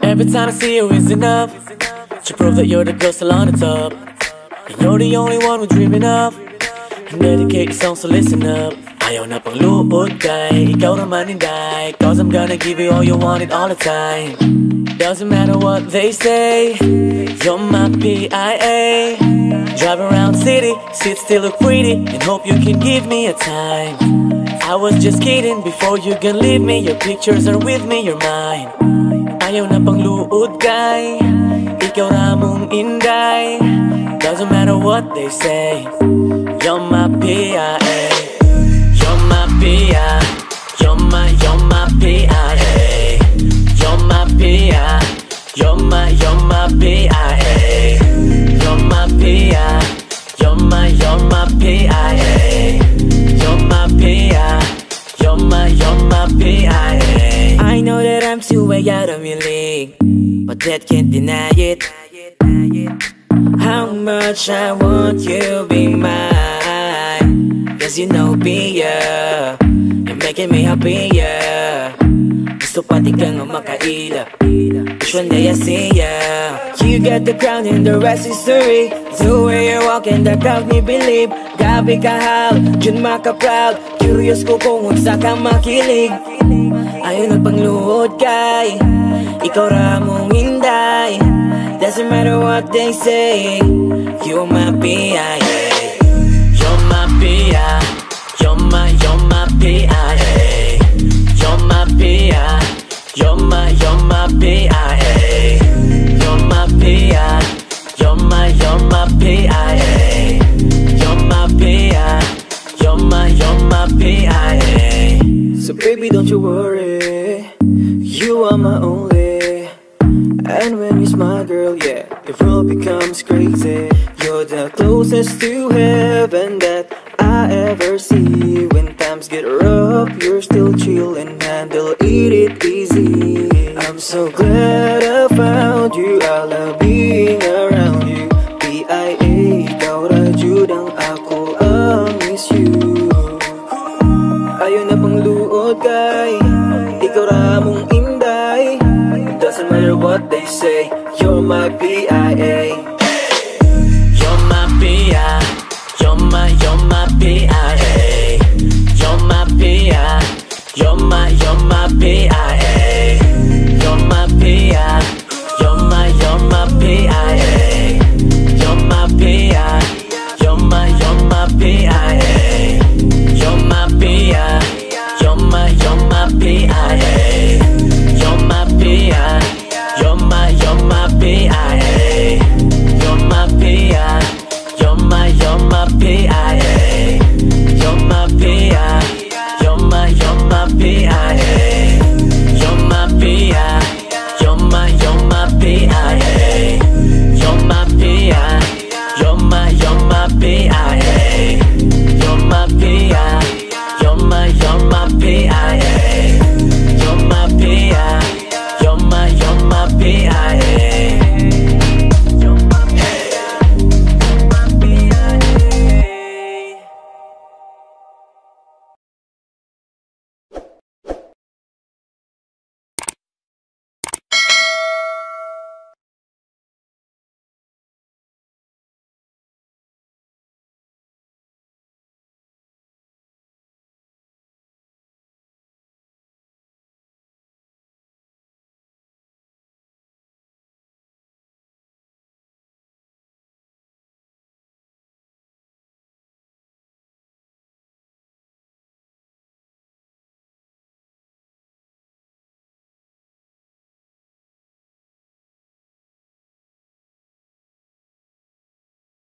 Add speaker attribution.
Speaker 1: Every time I see you is enough to prove that you're the girl still on the top. And you're the only one we're dreaming of. And dedicate the song, so listen up. Ayaw na pang luod kay ikaw naman hinday, cause I'm gonna give you all you wanted all the time. Doesn't matter what they say, you're my PIA. Drive around city, sit still look pretty, and hope you can give me a time. I was just kidding, before you can leave me, your pictures are with me, you're mine. Ayaw na pang luod kay ikaw ramong inday. Doesn't matter what they say, you're my PIA. You're my PIA. You're my PIA. You're my PIA. You're my PIA. You're my PIA. You're my PIA. You're my PIA. You're my PIA. I know that I'm too way out of your league, but that can't deny it. How much I want you be mine, cause you know Pia, you're making me happier. Gusto pati ka nga makaila, wish one day I see ya. You got the crown and the rest is history. The way you're walking, the crowd ni believe. Gabi ka hal, dyan maka-proud. Curious ko kung unsa ka makilig. Ayaw na pangluhod kay ikaw ramong hinday. Doesn't matter what they say, you're my PIA. You're my PIA. You're my PIA. You're my PIA. You're my PIA. You're my PIA. You're my PIA. You're my PIA. You're my PIA. So baby, don't you worry, you are my only. And when you smile, girl, yeah, the world becomes crazy. You're the closest to heaven that I ever see. When times get rough, you're still chill and handle it easy. I'm so glad I found you, I love being around you. PIA, ikaw rajud ang ako ang miss you. Ayaw na pang luod kay ikaw ramong inday. Doesn't matter what they say, you're my PIA. You're my PIA. You're my PIA. You're my PIA. You're my